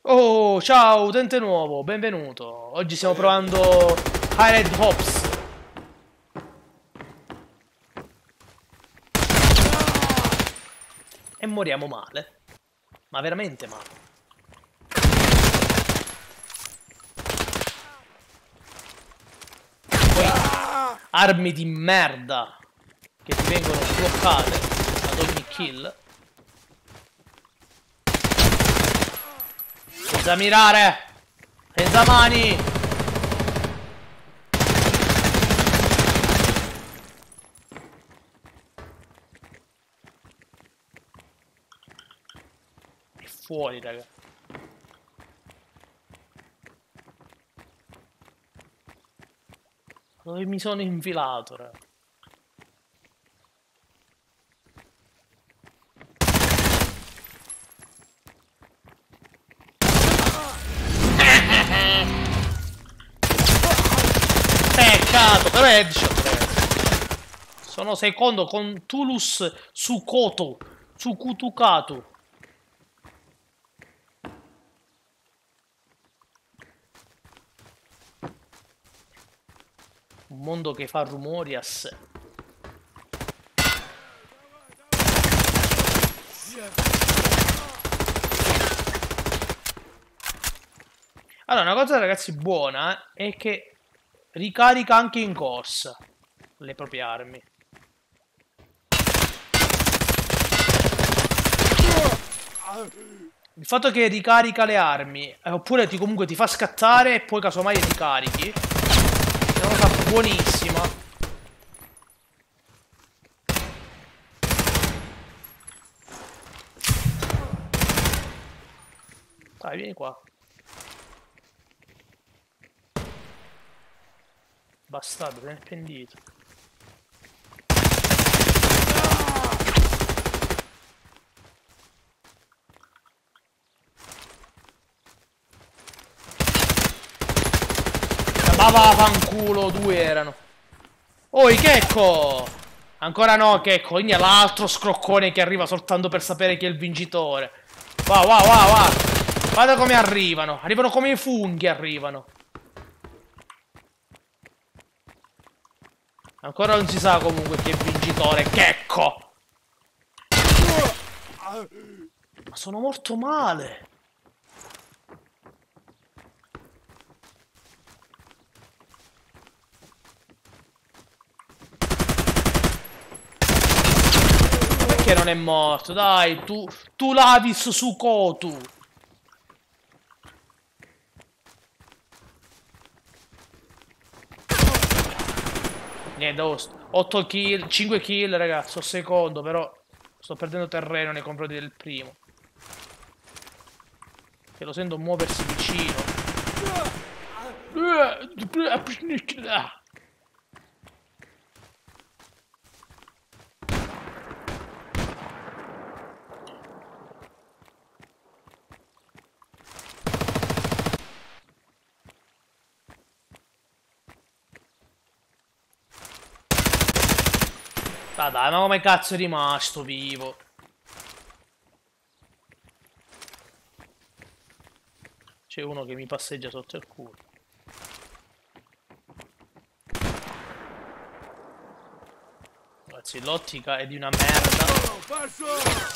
Oh, ciao, utente nuovo, benvenuto. Oggi stiamo provando Hired Hops e moriamo male, ma veramente male. Poi armi di merda che ti vengono bloccate ad ogni kill. Senza mirare, senza mani. E fuori, raga. Dove mi sono infilato, raga? Peccato, però è headshot, ragazzi. Sono secondo con Tulus su Koto, su Kutukatu. Un mondo che fa rumori a sé. Allora, una cosa ragazzi buona è che ricarica anche in corsa le proprie armi. Il fatto che ricarica le armi, oppure comunque ti fa scattare e poi casomai ricarichi, è una cosa buonissima. Dai, vieni qua. Bastardo, te ne è pendito. Ma vaffanculo, due erano. Oi, Checco! Ancora no, Checco. Quindi è l'altro scroccone che arriva soltanto per sapere chi è il vincitore. Va, va, va, va. Guarda come arrivano. Arrivano come i funghi, arrivano. Ancora non si sa comunque chi è il vincitore. Checco! Ma sono morto male. Perché non è morto? Dai, tu Lavis su Kotu. Niente, 8 kill, 5 kill, ragazzi, sto secondo, però sto perdendo terreno nei confronti del primo. Che lo sento muoversi vicino. Ah, dai, ma come cazzo è rimasto vivo? C'è uno che mi passeggia sotto il culo. Ragazzi, l'ottica è di una merda.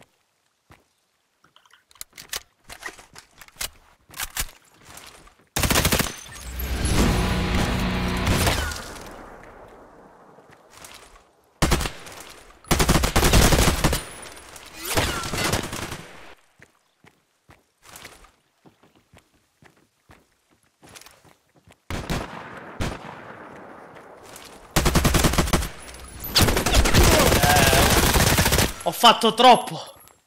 Ho fatto troppo.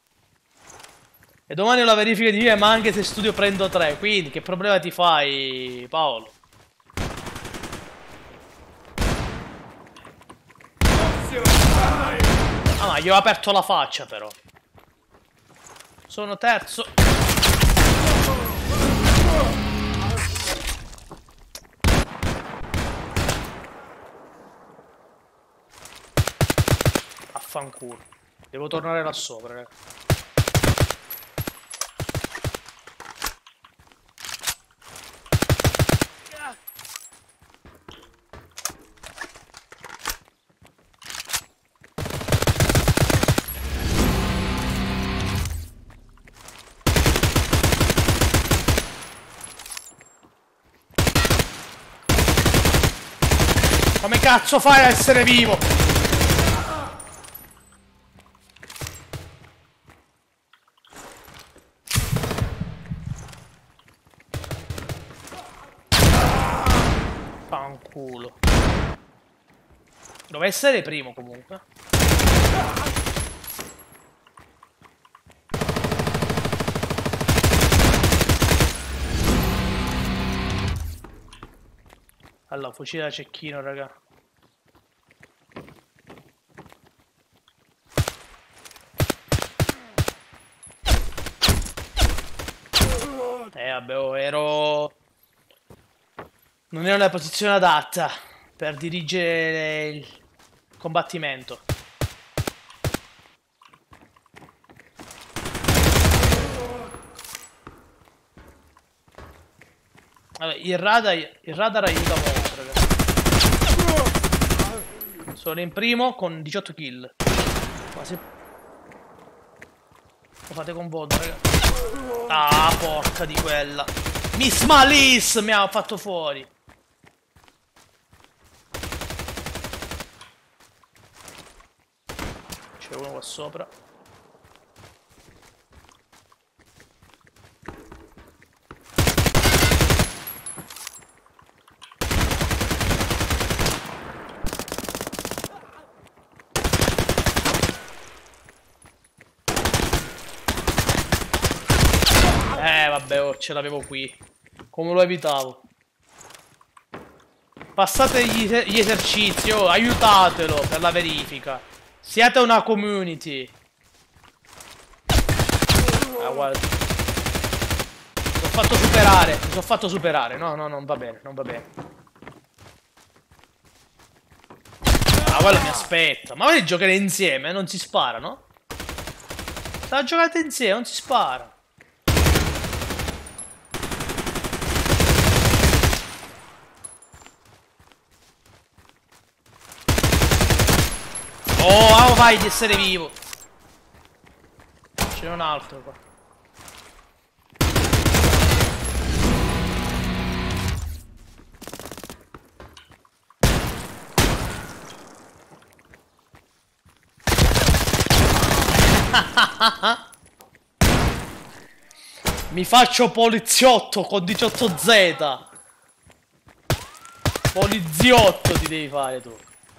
E domani ho la verifica di via, ma anche se studio prendo 3. Quindi che problema ti fai, Paolo? Ah, ma gli ho aperto la faccia, però. Sono terzo. Affanculo. Devo tornare là sopra, raga. Come cazzo fai a essere vivo? Fanculo. Dove essere primo comunque. Allora, fucile da cecchino, raga. Vabbè, ero... Non ero nella posizione adatta per dirigere il combattimento. Allora, il radar aiuta molto, ragazzi. Sono in primo con 18 kill. Ma se... Lo fate con voto, ragazzi. Ah, porca di quella. Miss Malice mi ha fatto fuori. C'è uno qua sopra. Vabbè, oh, ce l'avevo qui. Come lo evitavo? Passate gli esercizi, oh, aiutatelo per la verifica. Siate una community. Ah, guarda. Mi sono fatto superare. Mi sono fatto superare. No, no, non va bene, non va bene. Ah, quello mi aspetta. Ma volete giocare insieme? Non si spara, no? Se giocate insieme, non si spara. Oh, vai di essere vivo. C'è un altro qua. Mi faccio poliziotto con 18Z. Poliziotto ti devi fare tu.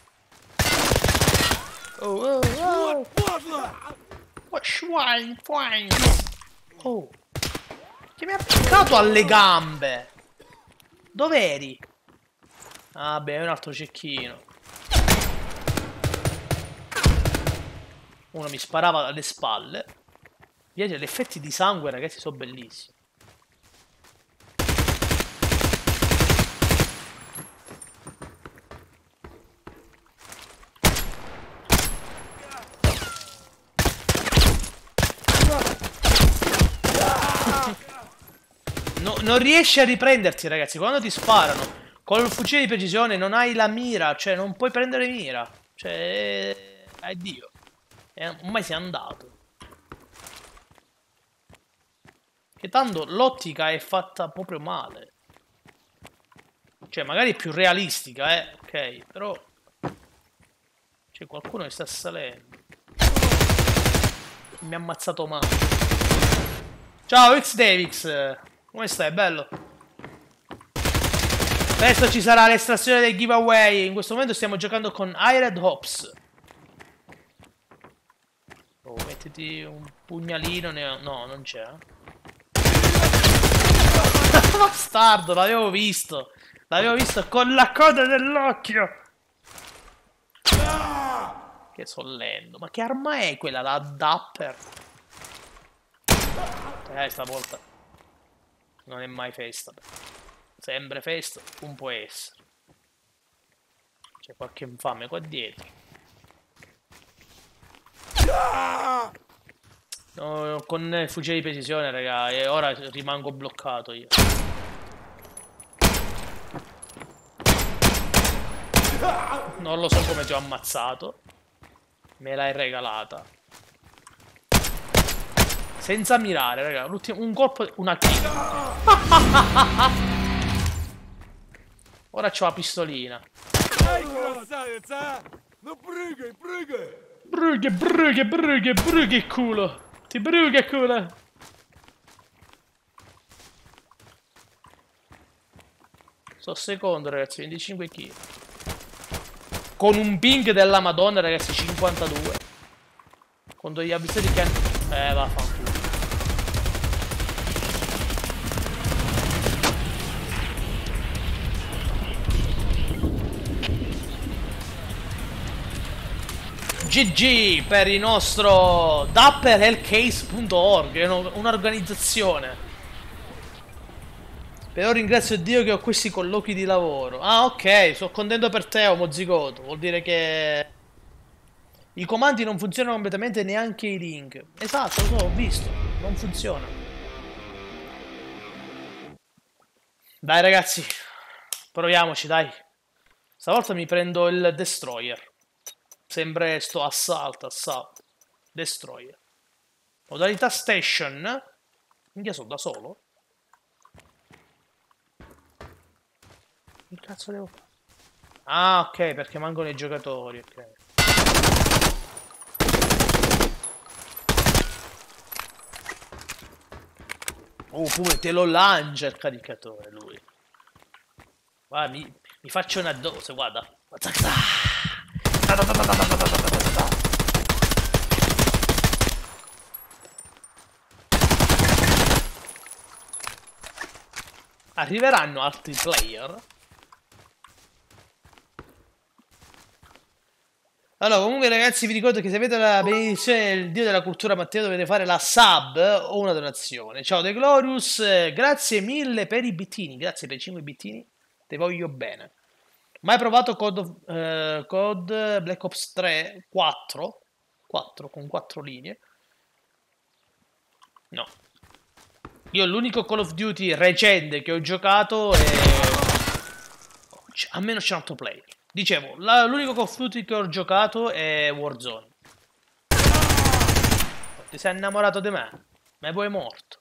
Oh, oh, oh. What swine. Oh. Che mi ha piccato alle gambe. Dov'eri? Ah, beh, è un altro cecchino. Uno mi sparava dalle spalle. Vedete, gli effetti di sangue, ragazzi, sono bellissimi. Non riesci a riprenderti, ragazzi. Quando ti sparano con il fucile di precisione non hai la mira. Cioè, non puoi prendere mira. Cioè, addio. Ormai sei andato. Che tanto l'ottica è fatta proprio male. Cioè, magari è più realistica, ok, però... C'è qualcuno che sta salendo. Mi ha ammazzato male. Ciao, X Davix. Come stai? Bello? Presto ci sarà l'estrazione del giveaway. In questo momento stiamo giocando con Ired Hops. Oh, mettiti un pugnalino. No, non c'è. Bastardo, l'avevo visto. L'avevo visto con la coda dell'occhio. Che sollendo. Ma che arma è quella? La Dapper? Stavolta non è mai festa. Sempre festa, non può essere. C'è qualche infame qua dietro. No, con il fucile di precisione, raga, e ora rimango bloccato io. Non lo so come ti ho ammazzato. Me l'hai regalata. Senza mirare, raga. Un colpo, una kill. Ora c'ho la pistolina. Ай, красавица, а! Ну прыгай, прыгай! Brughe il culo. Ti bruga il culo. Sto secondo, ragazzi, 25 kg. Con un ping della Madonna, ragazzi, 52. Contro gli avversari che hanno... vaffanculo. GG per il nostro dapperhellcase.org, è un'organizzazione. Però ringrazio Dio che ho questi colloqui di lavoro. Ah, ok, sono contento per te, Omo Zigoto. Vuol dire che i comandi non funzionano completamente, neanche i link. Esatto, lo so, ho visto. Non funziona. Dai ragazzi, proviamoci, dai. Stavolta mi prendo il Destroyer. Sempre sto assalto. Destroyer. Modalità station. Minchia, sono da solo? Che cazzo devo fare? Ah, ok, perché mancano i giocatori, ok. Oh, pure te lo lancia il caricatore, lui. Guarda, mi faccio una dose, guarda. Arriveranno altri player? Allora, comunque ragazzi, vi ricordo che se avete la benedizione del Dio della cultura Matteo dovete fare la sub o una donazione. Ciao De Glorious, grazie mille per i bittini, grazie per i 5 bittini, te voglio bene. Mai provato COD Black Ops 3 4 con 4 linee? No. Io l'unico Call of Duty recente che ho giocato è... almeno c'è un altro player. Dicevo, l'unico Call of Duty che ho giocato è Warzone. Ti sei innamorato di me? Ma poi è morto.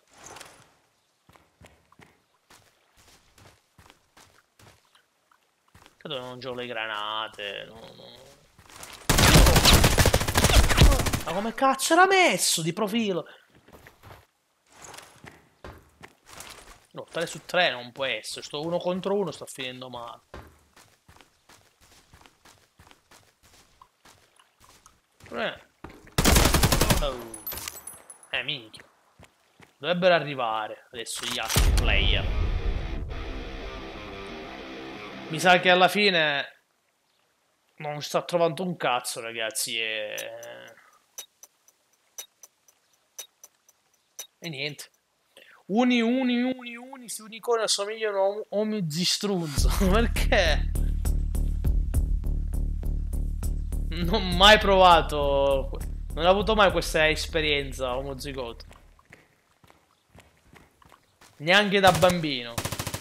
Credo non gioco le granate. No. Ma come cazzo era messo di profilo? No, 3 su 3 non può essere. Sto 1 contro 1, sto finendo male. Minchia. Dovrebbero arrivare adesso gli altri player. Mi sa che alla fine non sta trovando un cazzo, ragazzi. E niente. Sti unicorni assomigliano a Omi Zistrunzo. Perché? Non ho mai provato. Non ho avuto mai questa esperienza omozigoto. Neanche da bambino.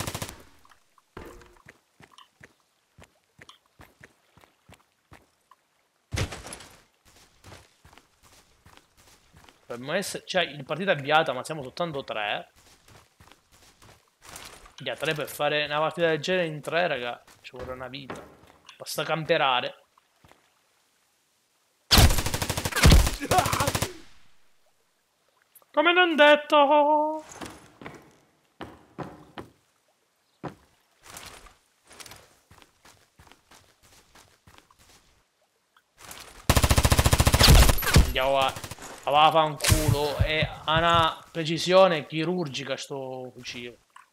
Dovremmo essere... Cioè, in partita avviata, ma siamo soltanto 3. Già, 3 per fare una partita del genere in 3, raga. Ci vorrà una vita. Basta camperare. Come non detto. Andiamo a fanculo. Ha una precisione chirurgica sto fucile.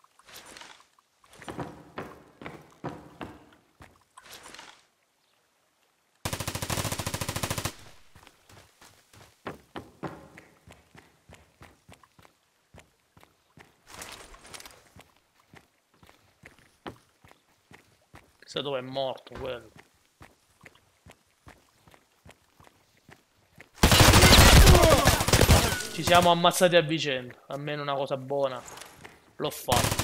Chissà dove è morto quello. Ci siamo ammazzati a vicenda. Almeno una cosa buona l'ho fatto.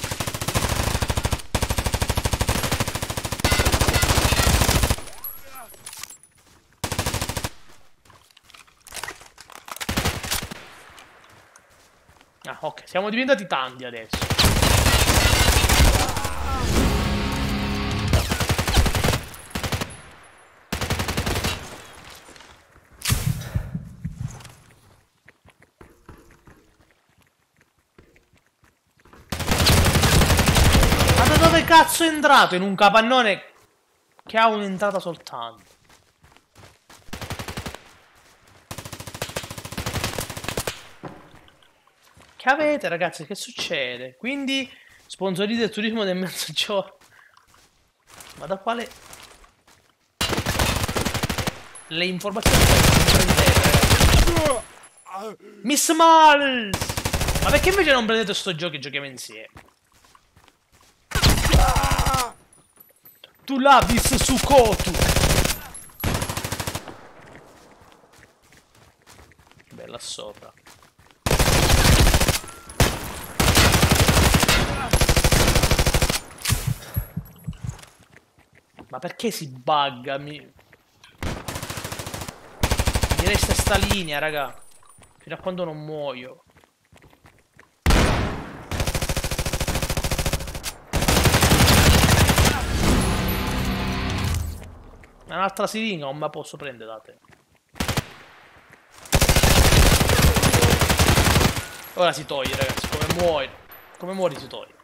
Ah, ok, siamo diventati tanti adesso. cazzo è entrato in un capannone che ha un'entrata soltanto? Che avete, ragazzi? Che succede? Quindi sponsorite il turismo del mezzogiorno. Ma da quale... Le informazioni non prendete, ragazzi. Miss Miles! Ma perché invece non prendete sto gioco e giochiamo insieme? Tu l'abis su Kotu! Bella sopra. Ma perché si bugga? Mi resta sta linea, raga. Fino a quando non muoio. Un'altra siringa non me la posso prendere da te. Ora si toglie, ragazzi. Come muori. Come muori si toglie.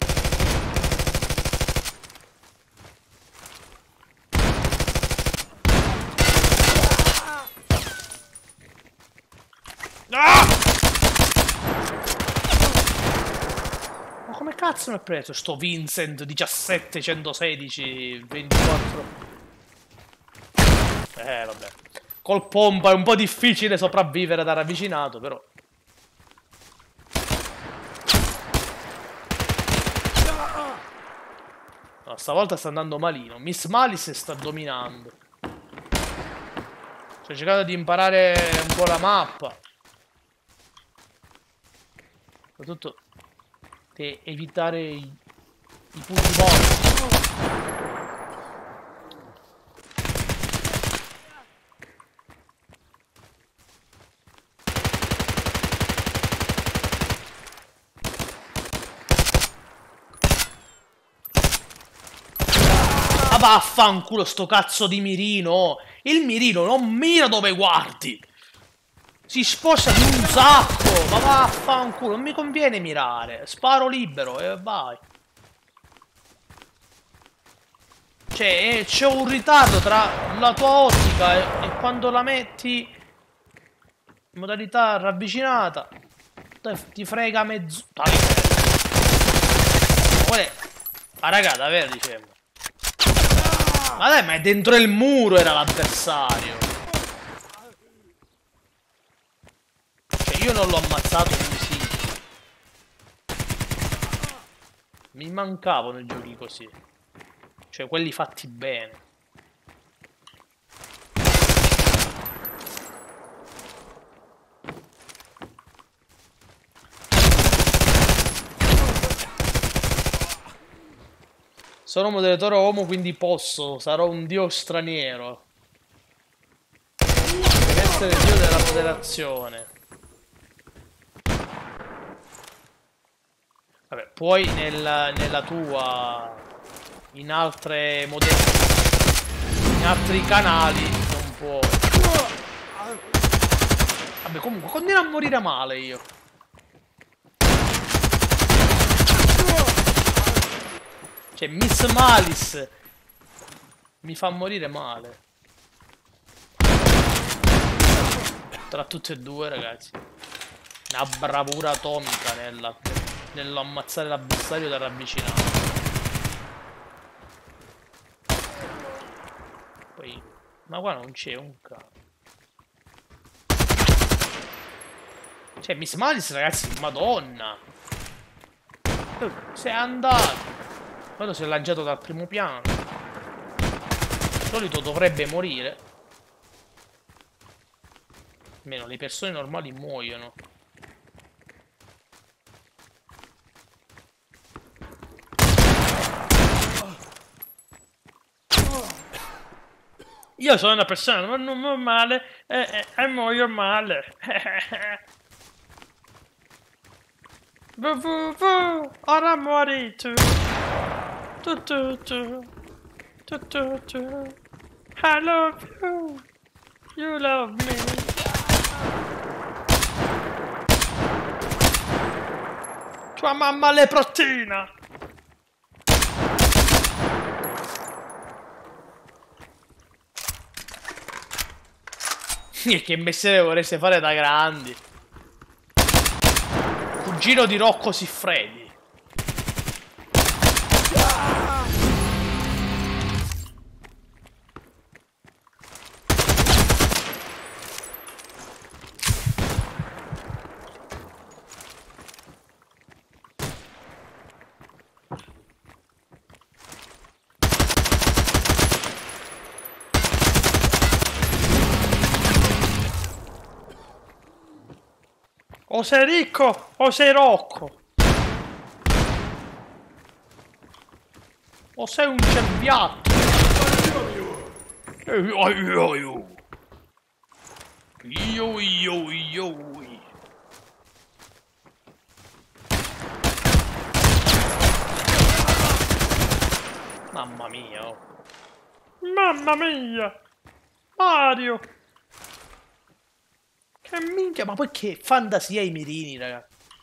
Ah! Ma come cazzo mi ha preso sto Vincent 17 116 24? Vabbè. Col pompa è un po' difficile sopravvivere da ravvicinato, però. No, stavolta sta andando malino. Miss Malice sta dominando. Sto cercando di imparare un po' la mappa. Soprattutto per evitare i punti morti. Ma vaffanculo sto cazzo di mirino. Il mirino non mira dove guardi. Si sposta di un sacco. Ma vaffanculo, non mi conviene mirare. Sparo libero e vai. Cioè, c'è un ritardo tra la tua ottica e quando la metti in modalità ravvicinata. Ti frega mezzo. Ma raga, davvero dicevo. Ma dai, ma è dentro il muro era l'avversario. Cioè, io non l'ho ammazzato, quindi sì. Mi mancavano i giochi così. Cioè, quelli fatti bene. Sono moderatore uomo, quindi posso. Sarò un dio straniero. Deve essere il dio della moderazione. Vabbè, poi nella tua... In altre in altri canali non può. Vabbè, comunque continuo a morire male io. Cioè, Miss Malice mi fa morire male. Tra tutte e due, ragazzi. Una bravura atomica nell'ammazzare l'avversario da ravvicinare. Poi, ma qua non c'è un cazzo. Cioè, Miss Malice, ragazzi, madonna. Sei andato. Quello si è lanciato dal primo piano. Di solito dovrebbe morire. Almeno le persone normali muoiono. Io sono una persona non normale e muoio male. Ora muori tu. I love you. You love me. Tua mamma leprotina. E che mestiere vorreste fare da grandi? Cugino di Rocco Siffredi. O sei ricco o sei Rocco. O sei un cerbiatto. Io. Mamma mia. Oh. Mamma mia. Mario. Che minchia, ma poi che fantasia i mirini, raga.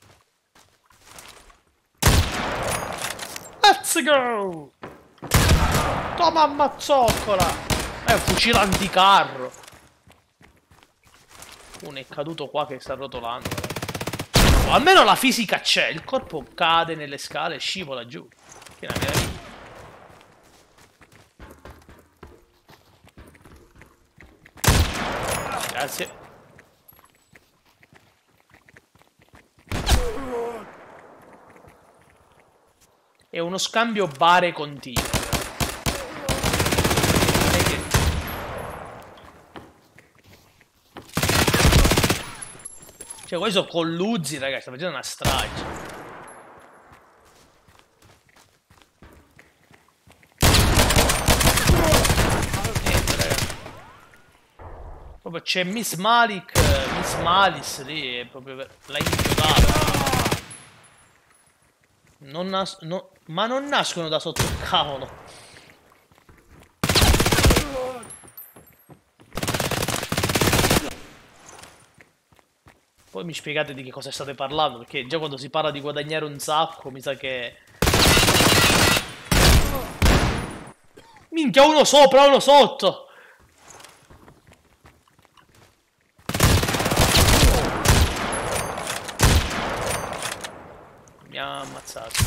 Let's go! Toma ammazzocola! È un fucile anticarro. Uno è caduto qua che sta rotolando. Oh, almeno la fisica c'è. Il corpo cade nelle scale e scivola giù. Che è una meraviglia. Grazie. È uno scambio bare continuo. Cioè, questi sono colluzzi, ragazzi. Sta facendo una strage. Niente, ragazzi. Proprio c'è Miss Malik, Miss Malice lì. È proprio la inchiodata. Ma non nascono da sotto il cavolo. Poi mi spiegate di che cosa state parlando, perché già quando si parla di guadagnare un sacco mi sa che... Minchia, uno sopra, uno sotto! Mi ha ammazzato.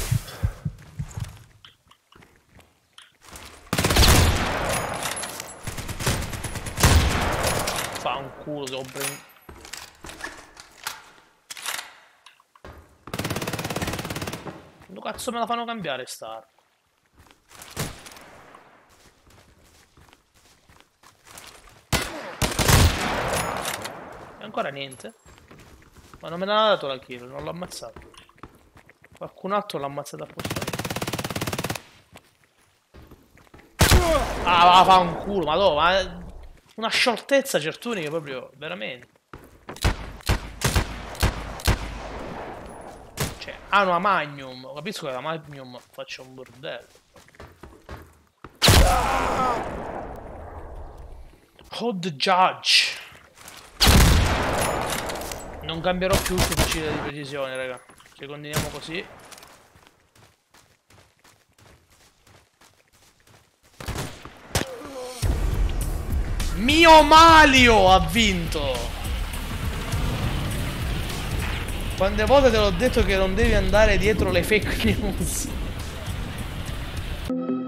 Fa un culo, sopra. Quando cazzo me la fanno cambiare sta arma? E ancora niente. Ma non me l'ha dato la kill, non l'ho ammazzato. Qualcun altro l'ha ammazzato apposta. Ah, fa un culo, ma no, ma... Una scioltezza Certuni che proprio, veramente. Cioè, ha una Magnum. Capisco che la Magnum faccia un bordello. Hot Judge. Non cambierò più il fucile di precisione, raga. Se continuiamo così. Mio Mario ha vinto! Quante volte te l'ho detto che non devi andare dietro le fake news?